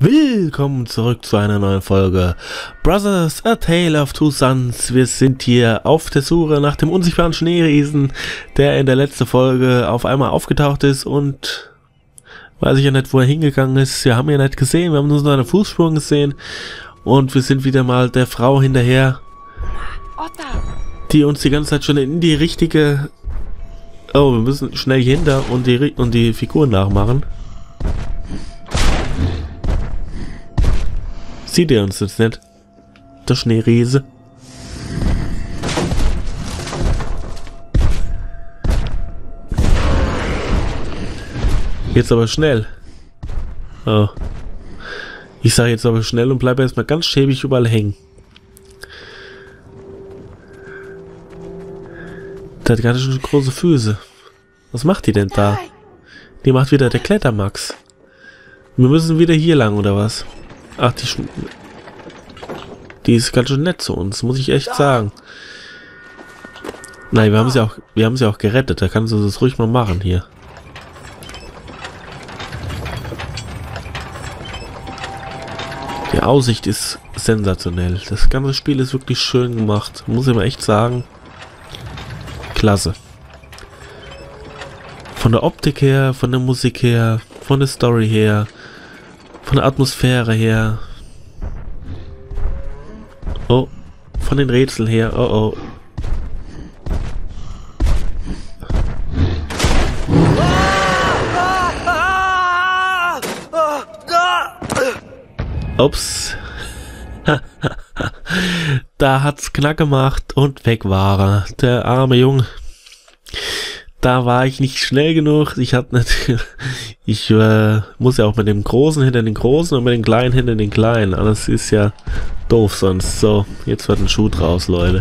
Willkommen zurück zu einer neuen Folge Brothers, A Tale of Two Sons. Wir sind hier auf der Suche nach dem unsichtbaren Schneeriesen, der in der letzten Folge auf einmal aufgetaucht ist und weiß ich ja nicht, wo er hingegangen ist. Wir haben ihn nicht gesehen, wir haben nur seine Fußspuren gesehen und wir sind wieder mal der Frau hinterher, die uns die ganze Zeit schon in die richtige... Oh, wir müssen schnell hier hinter und die Figuren nachmachen. Sieht er uns jetzt nicht? Der Schneeriese. Jetzt aber schnell. Oh. Ich sage jetzt aber schnell und bleibe erstmal ganz schäbig überall hängen. Der hat ganz schön große Füße. Was macht die denn da? Die macht wieder der Klettermax. Wir müssen wieder hier lang, oder was? Ach, die ist ganz schön nett zu uns, muss ich echt sagen. Nein, wir haben sie auch gerettet. Da kannst du das ruhig mal machen hier. Die Aussicht ist sensationell. Das ganze Spiel ist wirklich schön gemacht, muss ich mal echt sagen. Klasse. Von der Optik her, von der Musik her, von der Story her, von der Atmosphäre her. Oh, von den Rätseln her. Oh, oh. Ups. Da hat's Knack gemacht und weg war er. Der arme Junge. Da war ich nicht schnell genug. Ich muss ja auch mit dem Großen hinter den Großen und mit dem Kleinen hinter den Kleinen. Alles ist ja doof sonst. So, jetzt wird ein Schuh draus, Leute.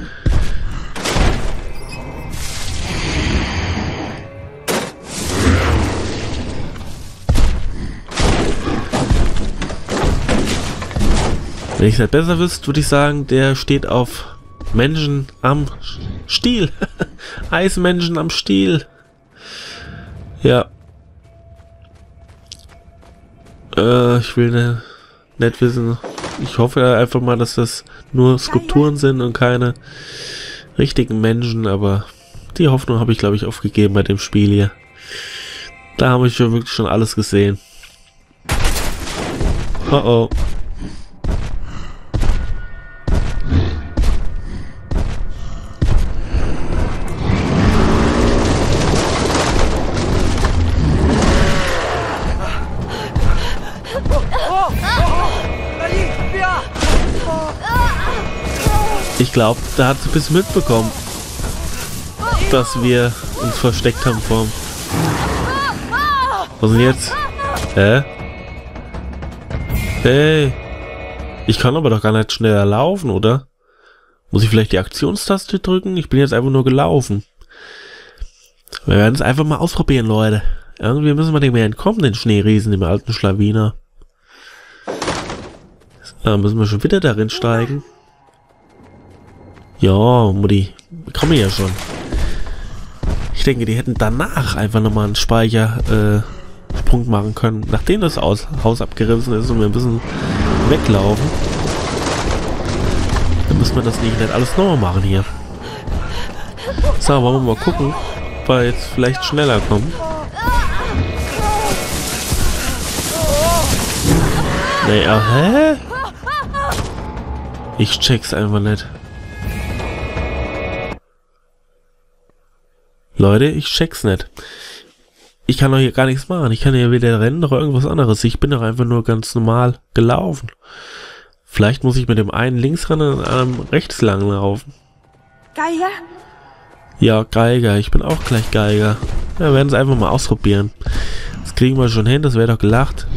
Wenn ich es halt besser wüsste, würde ich sagen, der steht auf Menschen am Stiel. Eismenschen am Stiel. Ja. Ich will nicht wissen. Ich hoffe einfach mal, dass das nur Skulpturen sind und keine richtigen Menschen, aber die Hoffnung habe ich, glaube ich, aufgegeben bei dem Spiel hier. Da habe ich ja wirklich schon alles gesehen. Oh oh. Ich glaube, da hat sie ein bisschen mitbekommen, dass wir uns versteckt haben vorm... Was denn jetzt? Hä? Hey! Ich kann aber doch gar nicht schneller laufen, oder? Muss ich vielleicht die Aktionstaste drücken? Ich bin jetzt einfach nur gelaufen. Wir werden es einfach mal ausprobieren, Leute. Irgendwie müssen wir dem mehr entkommen, den Schneeriesen, dem alten Schlawiner. Da müssen wir schon wieder darin steigen. Ja, Mutti, komme ja schon. Ich denke, die hätten danach einfach nochmal einen Speichersprung machen können, nachdem das Haus abgerissen ist und wir ein bisschen weglaufen. Dann müssen wir das nicht alles nochmal machen hier. So, wollen wir mal gucken, ob wir jetzt vielleicht schneller kommen. Nee, hä? Ich check's einfach nicht. Leute, ich check's nicht. Ich kann doch hier gar nichts machen. Ich kann hier weder rennen noch irgendwas anderes. Ich bin doch einfach nur ganz normal gelaufen. Vielleicht muss ich mit dem einen links rennen und einem rechts lang laufen. Geiger? Ja, Geiger. Ich bin auch gleich Geiger. Ja, wir werden es einfach mal ausprobieren. Das kriegen wir schon hin. Das wäre doch gelacht.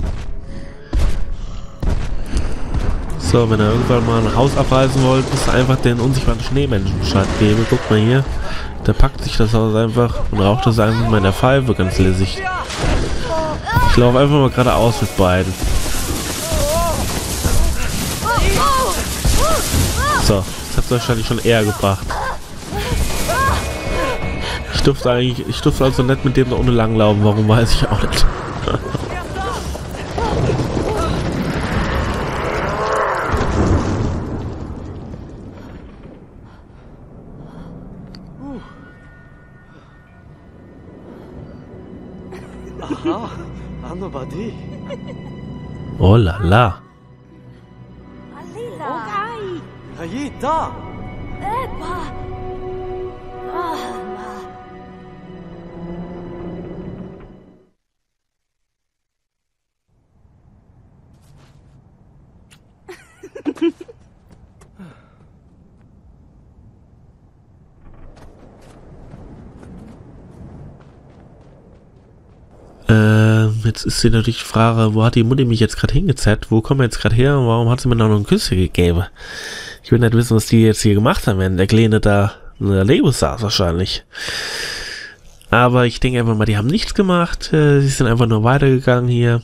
So, wenn ihr irgendwann mal ein Haus abreißen wollt, müsst ihr einfach den unsichtbaren Schneemenschen Bescheid geben. Guckt mal hier. Der packt sich das Haus einfach und raucht das einfach mal in der Pfeife ganz lässig. Ich laufe einfach mal geradeaus mit beiden. So, das hat es wahrscheinlich schon eher gebracht. Ich durfte also nicht mit dem da ohne langlaufen. Warum, weiß ich auch nicht. Mabadi. Oh la la. Alila. Hayi da. Epa. Ahma. Jetzt ist hier natürlich die Frage, wo hat die Mutti mich jetzt gerade hingezerrt? Wo kommen wir jetzt gerade her und warum hat sie mir noch einen Küsse gegeben? Ich will nicht wissen, was die jetzt hier gemacht haben, wenn der Kleine da in der Lebo saß wahrscheinlich. Aber ich denke einfach mal, die haben nichts gemacht. Sie sind einfach nur weitergegangen hier.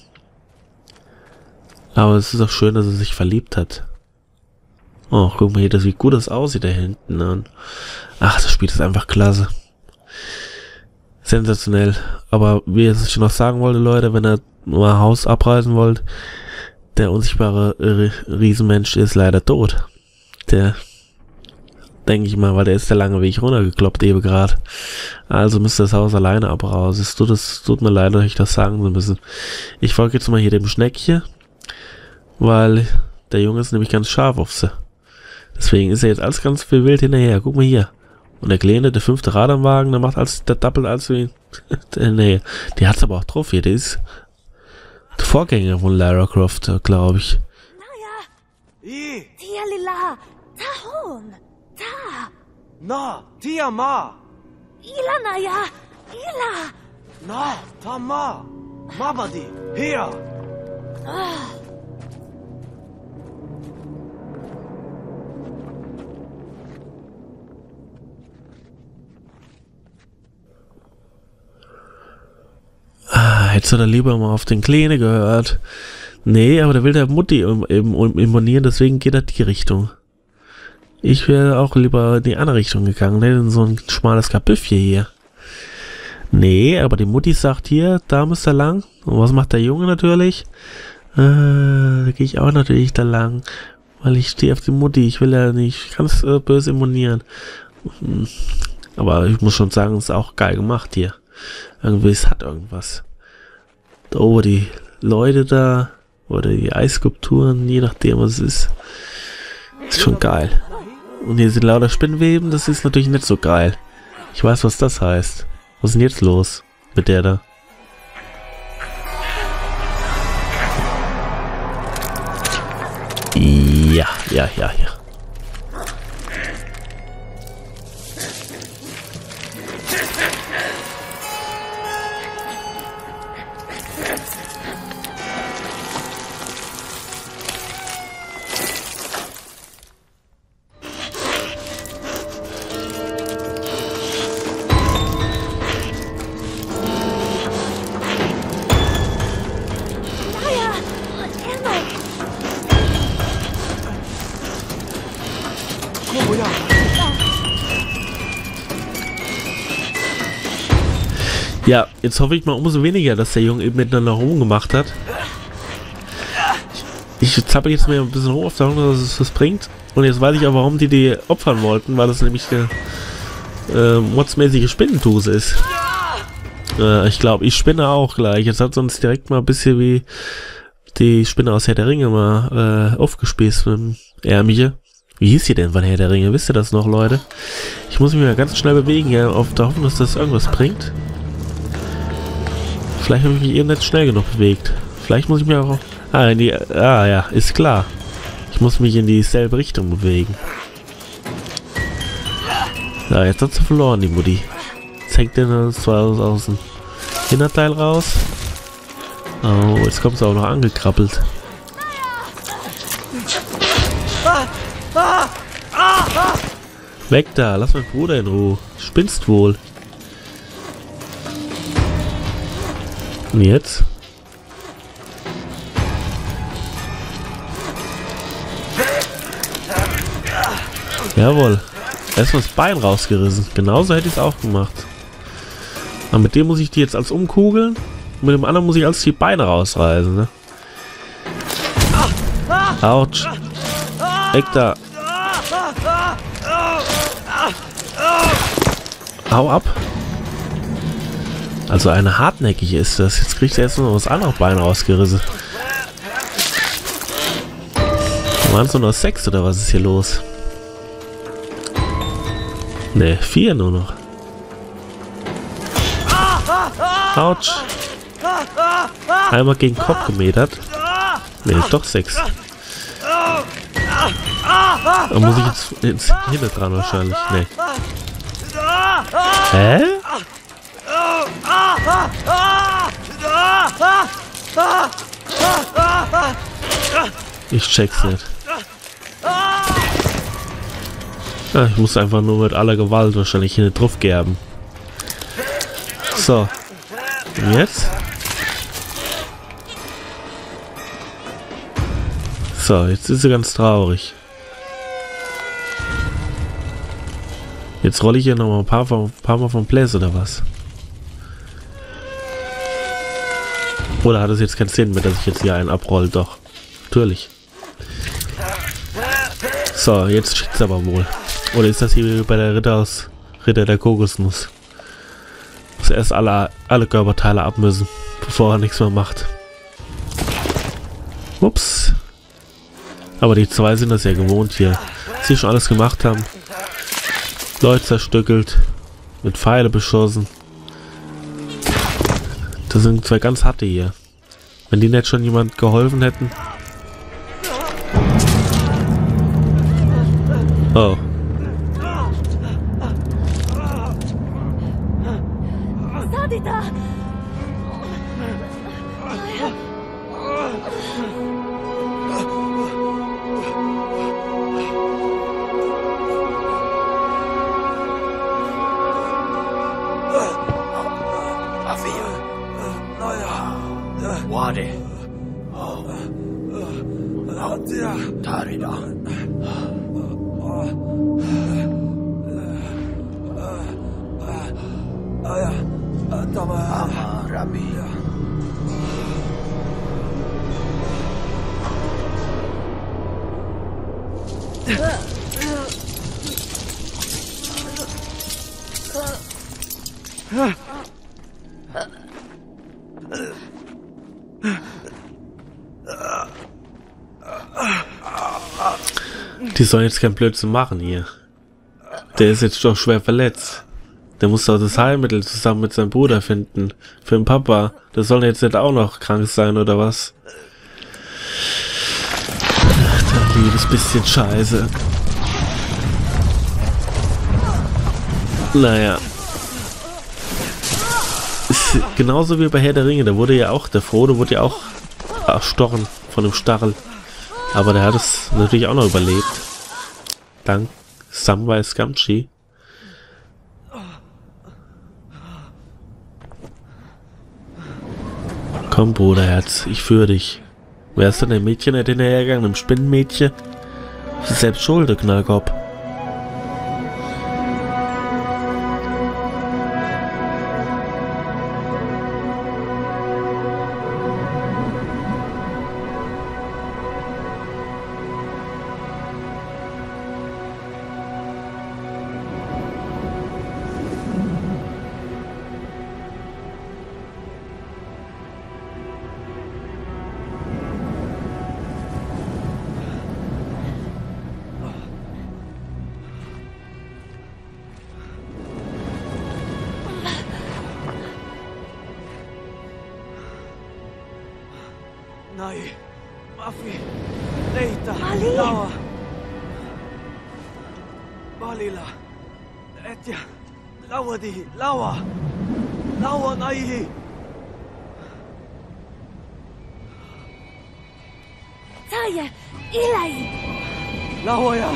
Aber es ist auch schön, dass er sich verliebt hat. Oh, guck mal hier, das, wie gut das aussieht da hinten. Und ach, das Spiel ist einfach klasse. Sensationell. Aber wie ich es schon noch sagen wollte, Leute, wenn ihr mal Haus abreißen wollt, der unsichtbare Riesenmensch ist leider tot. Der, denke ich mal, weil der ist der lange Weg runtergekloppt eben gerade. Also müsst ihr das Haus alleine abreißen. Es tut mir leid, euch das sagen zu müssen. Ich folge jetzt mal hier dem Schneckchen, weil der Junge ist nämlich ganz scharf auf sie. Deswegen ist er jetzt alles ganz viel wild hinterher. Guck mal hier. Und der Kleine, der 5. Rad am Wagen, der macht alles, der doppelt als wie nee, die hat's aber auch drauf hier. Der ist der Vorgänger von Lara Croft, glaube ich. Naya. Tia Lila. Tahon. Ta. Na, Tia Ma. Ila Naya. Ila. Na, Ta Ma. Mabadi. Hier. Hättest du da lieber mal auf den Kleine gehört. Nee, aber der will der Mutti imponieren, deswegen geht er die Richtung. Ich wäre auch lieber in die andere Richtung gegangen, ne? In so ein schmales Kapüffchen hier. Nee, aber die Mutti sagt hier, da müsst ihr lang. Und was macht der Junge natürlich? Da gehe ich auch natürlich da lang. Weil ich stehe auf die Mutti. Ich will ja nicht ganz böse imponieren. Aber ich muss schon sagen, es ist auch geil gemacht hier. Irgendwie, es hat irgendwas. Da oben die Leute da, oder die Eisskulpturen, je nachdem was es ist. Ist schon geil. Und hier sind lauter Spinnweben, das ist natürlich nicht so geil. Ich weiß, was das heißt. Was ist denn jetzt los mit der da? Ja. Ja, jetzt hoffe ich mal umso weniger, dass der Junge eben miteinander rumgemacht hat. Ich zappel jetzt mal ein bisschen hoch auf der Hoffnung, dass es was bringt. Und jetzt weiß ich auch, warum die opfern wollten, weil das nämlich eine modsmäßige Spinnentuse ist. Ich glaube, ich spinne auch gleich. Jetzt hat uns direkt mal ein bisschen wie die Spinne aus Herr der Ringe mal aufgespießt mit dem Ärmchen. Wie hieß die denn von Herr der Ringe? Wisst ihr das noch, Leute? Ich muss mich mal ganz schnell bewegen, ja, auf der Hoffnung, dass das irgendwas bringt. Vielleicht habe ich mich eben nicht schnell genug bewegt. Vielleicht muss ich mich auch... ja, ist klar. Ich muss mich in dieselbe Richtung bewegen. Ja, jetzt hat sie verloren, die Mutti. Jetzt hängt der zwar aus dem Hinterteil raus. Oh, jetzt kommt sie auch noch angekrabbelt. Weg da, lass meinen Bruder in Ruhe. Spinnst wohl. Und jetzt? Jawohl. Erstmal das Bein rausgerissen. Genauso hätte ich es auch gemacht. Aber mit dem muss ich die jetzt als umkugeln. Und mit dem anderen muss ich als die Beine rausreißen, ne? Autsch. Weg da. Hau ab. Also eine hartnäckige ist das. Jetzt kriegt er jetzt noch das andere Bein rausgerissen. Waren es nur noch 6 oder was ist hier los? Ne, 4 nur noch. Autsch. Einmal gegen den Kopf gemetert. Ne, doch 6. Da muss ich jetzt hinter dran wahrscheinlich. Ne. Hä? Ich check's nicht. Ja, ich muss einfach nur mit aller Gewalt wahrscheinlich hinten drauf gerben. So. Und jetzt? So, jetzt ist sie ganz traurig. Jetzt rolle ich hier noch mal ein paar Mal vom Pläs oder was? Oder hat es jetzt keinen Sinn mehr, dass ich jetzt hier einen abroll? Doch. Natürlich. So, jetzt schickt's aber wohl. Oder ist das hier wie bei der Ritter der Kokosnuss? Muss erst alle Körperteile ab müssen, bevor er nichts mehr macht. Ups. Aber die 2 sind das ja gewohnt hier. Dass sie schon alles gemacht haben. Leute zerstückelt. Mit Pfeile beschossen. Das sind 2 ganz harte hier. Wenn die nicht schon jemand geholfen hätten. Oh. Sadida! Wade. Tarida. Amarabi. Die sollen jetzt kein Blödsinn machen hier. Der ist jetzt doch schwer verletzt. Der muss doch das Heilmittel zusammen mit seinem Bruder finden. Für den Papa. Der soll jetzt nicht auch noch krank sein oder was? Ach, liebes bisschen Scheiße. Naja. Ist genauso wie bei Herr der Ringe. Da wurde ja auch, der Frodo wurde ja auch erstochen von dem Stachel. Aber der hat es natürlich auch noch überlebt. Dank Samwise Gamgee. Komm, Bruderherz, ich führe dich. Wer ist denn der Mädchen nicht hinterhergegangen? Im Spinnenmädchen? Selbst schuld, der Knallkopf. Nai, Mafi, Leita, Mali. Lawa, Balila, Etja, Lawadi, Lawa, Lawa Naihi. Taye! Ilai! Lawa ja.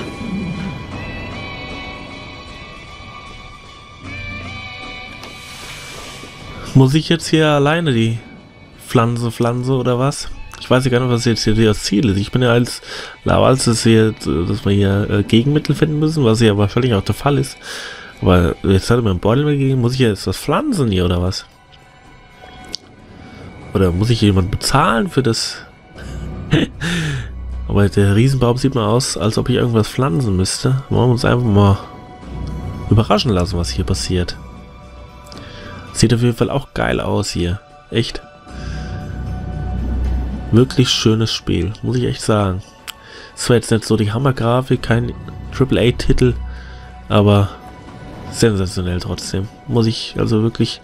Muss ich jetzt hier alleine die Pflanze oder was? Ich weiß ja gar nicht, was jetzt hier das Ziel ist. Ich bin ja als dass wir hier Gegenmittel finden müssen, was ja wahrscheinlich auch der Fall ist. Aber jetzt hat er mir einen Beutel mitgegeben, muss ich jetzt was pflanzen hier oder was? Oder muss ich jemand bezahlen für das? Aber der Riesenbaum sieht mal aus, als ob ich irgendwas pflanzen müsste. Wollen wir uns einfach mal überraschen lassen, was hier passiert. Sieht auf jeden Fall auch geil aus hier. Echt. Wirklich schönes Spiel, muss ich echt sagen. Es war jetzt nicht so die Hammergrafik, kein AAA-Titel, aber sensationell trotzdem. Muss ich also wirklich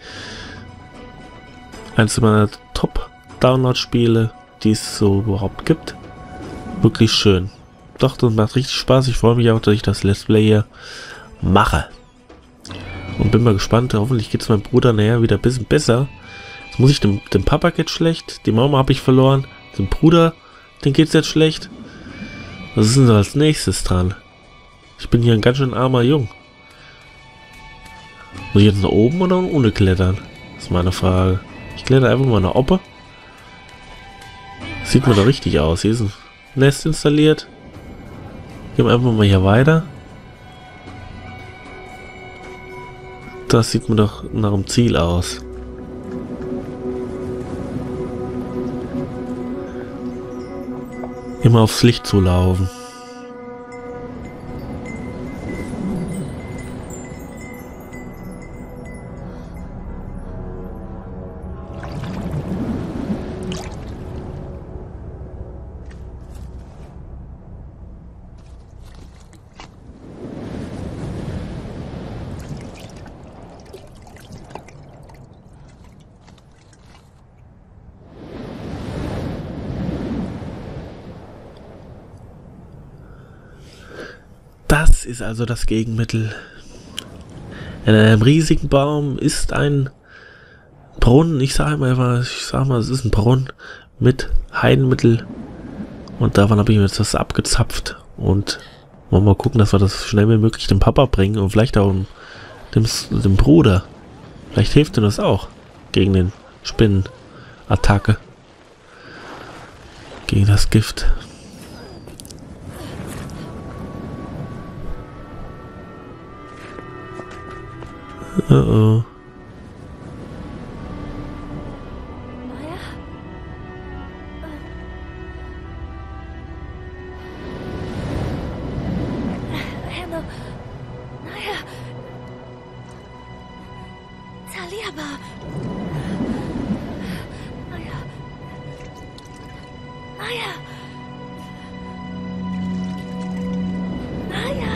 eins meiner Top-Download-Spiele, die es so überhaupt gibt. Wirklich schön. Doch, das macht richtig Spaß. Ich freue mich auch, dass ich das Let's Play hier mache. Und bin mal gespannt. Hoffentlich geht es meinem Bruder nachher wieder ein bisschen besser. Jetzt muss ich dem Papa geht schlecht. Die Mama habe ich verloren. Dem Bruder, den geht es jetzt schlecht. Was ist denn da als nächstes dran? Ich bin hier ein ganz schön armer Jung. Muss ich jetzt nach oben oder nach unten klettern? Das ist meine Frage. Ich kletter einfach mal nach oben. Sieht mir doch richtig aus. Hier ist ein Nest installiert. Gehen wir einfach mal hier weiter. Das sieht mir doch nach dem Ziel aus. Immer aufs Licht zu laufen. Das ist also das Gegenmittel. In einem riesigen Baum ist ein Brunnen. Ich sage mal, es ist ein Brunnen mit Heilmittel. Und davon habe ich mir jetzt das abgezapft. Und wollen wir mal gucken, dass wir das schnell wie möglich dem Papa bringen. Und vielleicht auch dem Bruder. Vielleicht hilft ihm das auch. Gegen den Spinnenattacke. Gegen das Gift. Oh oh. Naja. Henno. Naja. Taliaba. Naja. Naja. Naja.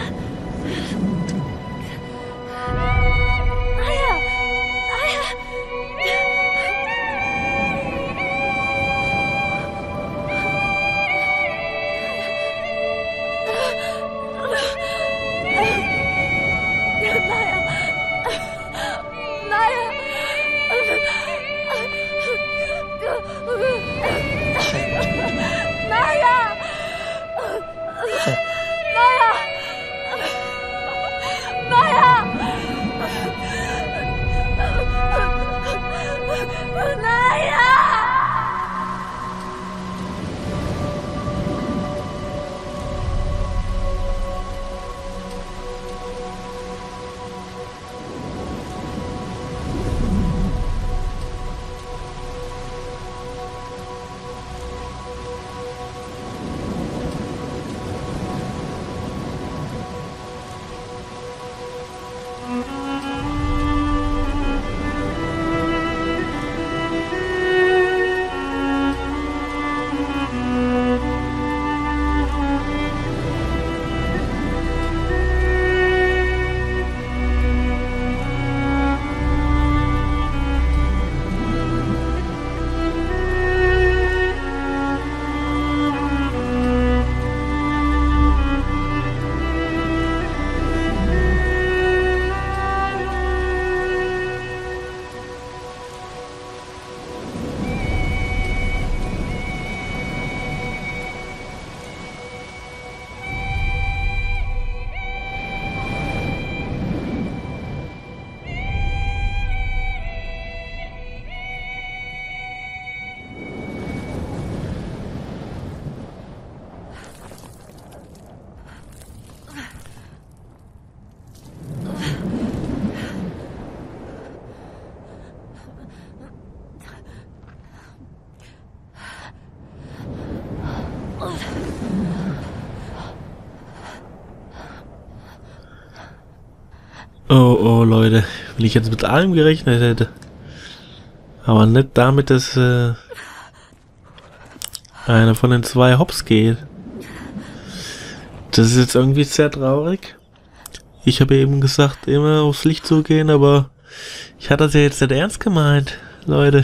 Oh, oh, Leute. Wenn ich jetzt mit allem gerechnet hätte, Aber nicht damit, dass einer von den zwei hops geht. Das ist jetzt irgendwie sehr traurig. Ich habe eben gesagt, immer aufs Licht zugehen, aber ich hatte das ja jetzt nicht ernst gemeint, Leute.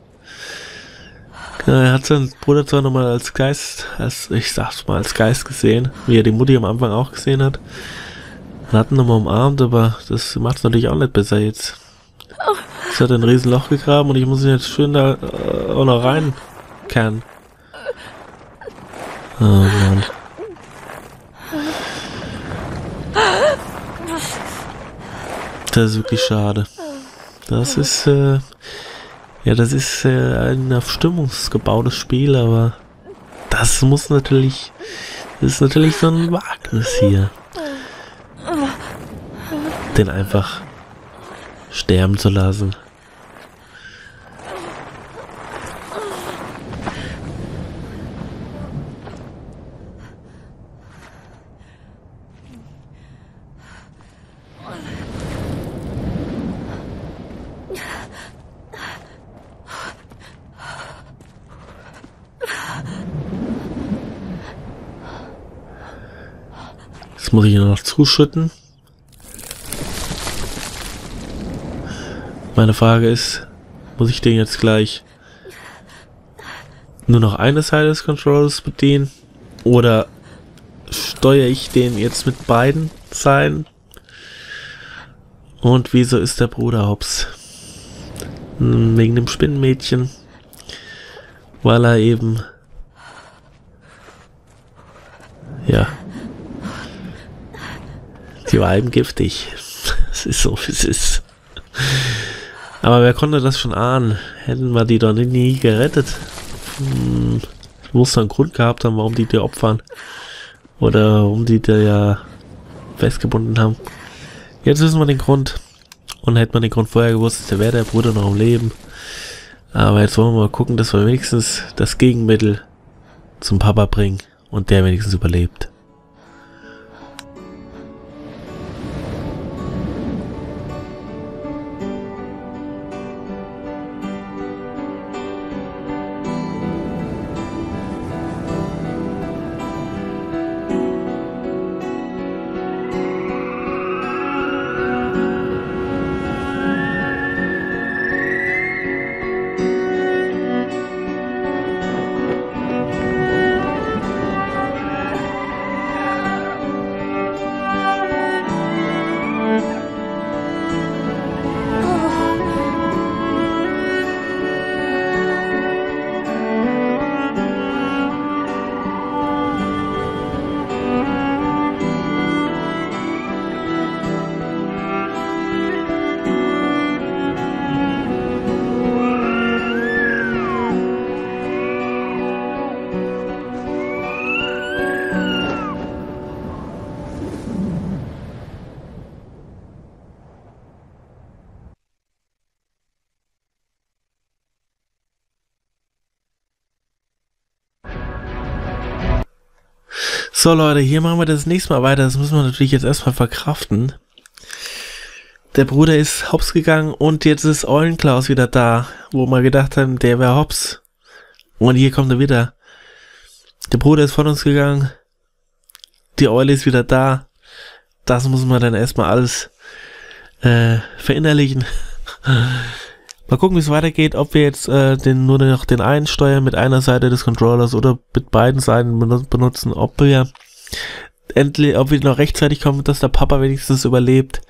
Er hat seinen Bruder zwar nochmal als Geist, ich sag's mal, als Geist gesehen, wie er die Mutti am Anfang auch gesehen hat. Er hat ihn nochmal umarmt, aber das macht es natürlich auch nicht besser jetzt. Es hat ein riesen Loch gegraben und ich muss ihn jetzt schön da auch noch reinkehren. Oh Mann. Das ist wirklich schade. Das ist, das ist ein auf stimmungsgebautes Spiel, aber das ist natürlich so ein Wagnis hier. Den einfach sterben zu lassen. Jetzt muss ich ihn noch zuschütten. Meine Frage ist, muss ich den jetzt gleich nur noch eine Seite des Controllers bedienen? Oder steuere ich den jetzt mit beiden Seiten? Und wieso ist der Bruder hops? Wegen dem Spinnenmädchen. Weil er eben... Ja. Die war eben giftig. Es ist so, wie es ist. Aber wer konnte das schon ahnen? Hätten wir die doch nie gerettet. Muss da einen Grund gehabt haben, warum die opfern. Oder warum die ja festgebunden haben. Jetzt wissen wir den Grund. Und hätte man den Grund vorher gewusst, wäre der Bruder noch am Leben. Aber jetzt wollen wir mal gucken, dass wir wenigstens das Gegenmittel zum Papa bringen. Und der wenigstens überlebt. So Leute, hier machen wir das nächste Mal weiter. Das müssen wir natürlich jetzt erstmal verkraften. Der Bruder ist hops gegangen und jetzt ist Eulenklaus wieder da, wo wir gedacht haben, der wäre hops. Und hier kommt er wieder. Der Bruder ist von uns gegangen. Die Eule ist wieder da. Das muss man dann erstmal alles verinnerlichen. Mal gucken, wie es weitergeht, ob wir jetzt nur noch den einen steuern mit einer Seite des Controllers oder mit beiden Seiten benutzen, ob wir noch rechtzeitig kommen, dass der Papa wenigstens überlebt.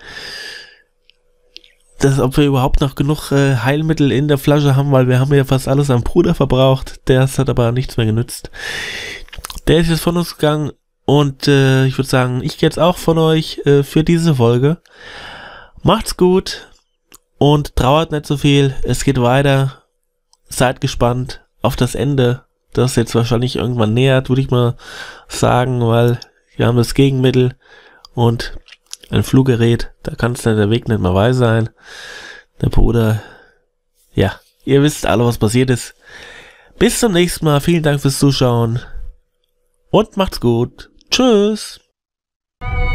Ob wir überhaupt noch genug Heilmittel in der Flasche haben, weil wir haben ja fast alles am Bruder verbraucht. Der hat aber nichts mehr genützt. Der ist jetzt von uns gegangen und ich würde sagen, ich gehe jetzt auch von euch für diese Folge. Macht's gut. Und trauert nicht so viel, es geht weiter, seid gespannt auf das Ende, das jetzt wahrscheinlich irgendwann nähert, würde ich mal sagen, weil wir haben das Gegenmittel und ein Fluggerät, da kann es dann der Weg nicht mehr weit sein. Der Bruder, ja, ihr wisst alle, was passiert ist. Bis zum nächsten Mal, vielen Dank fürs Zuschauen und macht's gut. Tschüss.